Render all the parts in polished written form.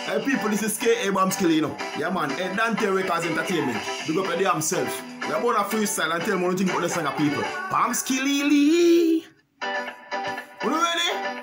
Hey people, this is K.A. Bamskilly, you know. Yeah man, hey, Dante Records Entertainment. Big up the damn self. We are about a freestyle and tell me what you think about the song of people. Bamskilly. You ready?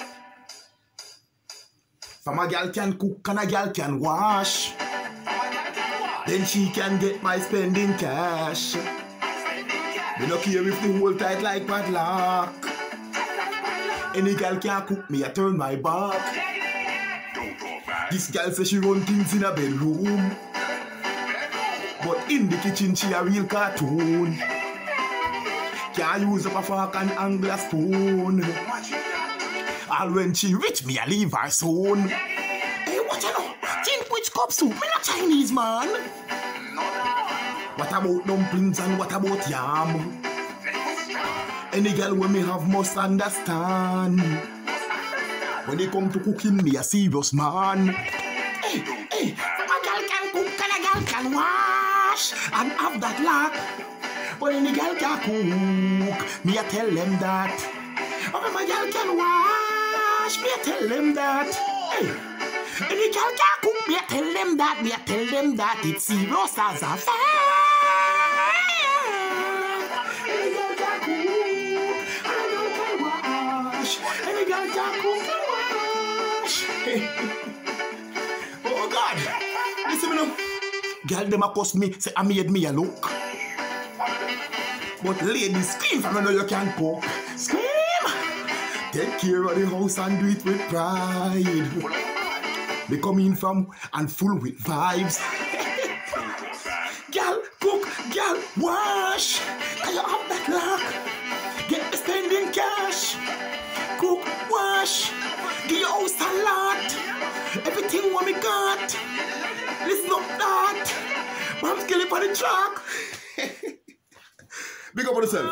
From a girl can cook and a girl can wash. Then she can get my spending cash. Me no care if the whole tight like padlock. Any girl can cook me, I turn my back. This girl says she run things in a bedroom, but in the kitchen she a real cartoon. Can't use up a fork and angle a spoon. All when she rich me, I leave her soon. Hey, what you know? Think which cup soup? Me not Chinese man. What about dumplings and what about yam? Any girl when me have must understand. When they come to cooking, me a serious man. Hey, hey, a girl can cook and a girl can wash and have that luck. But any girl can cook, me a tell them that. But when my girl can wash, me a tell them that. Hey, any girl can cook, me a tell them that. Me a tell them that it's serious as a fire. Any girl can cook, and a girl can wash. Any girl can cook. Oh God, listen me now. Girl them a cuss me, say I made me a look. But ladies scream from me know you can cook. Scream! Take care of the house and do it with pride. They come in from and full with vibes. Girl cook, girl wash. Can you have that luck? Get me spending cash. Cook, wash. Give your house a lot. Everything what me got. Listen up that. Bamskilly for the track. Big up on yourself.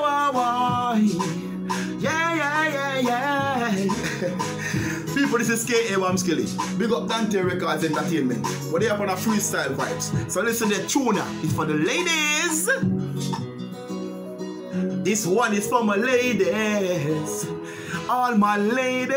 Yeah. People, this is K.A. Bamskilly. Big up Dante Records Entertainment. But they are on a freestyle vibes. So listen, the tuna is for the ladies. This one is for my ladies. All my ladies.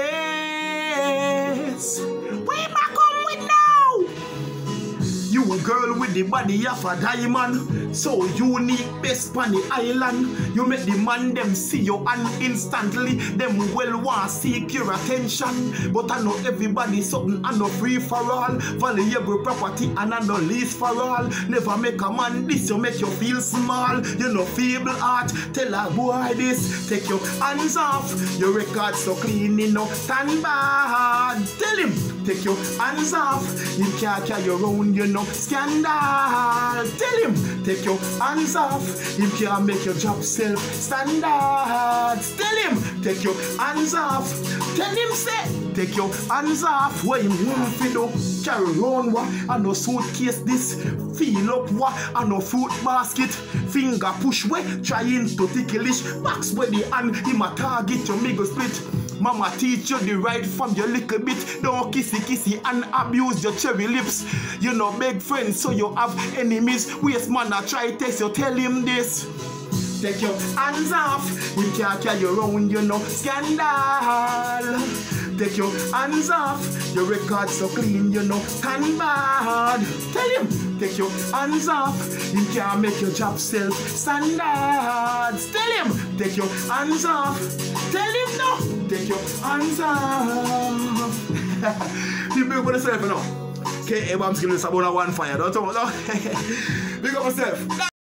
Where I come with now? You a girl with the body of a diamond, so unique, best on the island. You make the man them see you and instantly them well want seek your attention. But I know everybody something and no free for all. Valuable property and I no lease for all. Never make a man this, you make you feel small. You know feeble heart, tell a boy this. Take your hands off, your record so clean, you know stand bad. Tell him, take your hands off, you can't carry your own, you know scandal. Tell him, take your hands off, you can't make your job self-standard. Tell him, take your hands off. Tell him, say, take your hands off. Where you want to do, carry around what? I no suitcase this, feel up what? I no fruit basket, finger push way, trying to ticklish. Box where the hand, him a target your middle split. Mama teach you the right from your little bit. Don't kissy and abuse your cherry lips. You know big friends so you have enemies. Waste man I try text you, tell him this. Take your hands off, you can't carry your own, you know scandal. Take your hands off, your record so clean, you know stand bad. Tell him, take your hands off, you can't make your job self-standard. Tell him, take your hands off. Tell him no, take your hands off. You big up yourself, you know. K.A. Bamskilly is about one fire, don't you know? Big up yourself.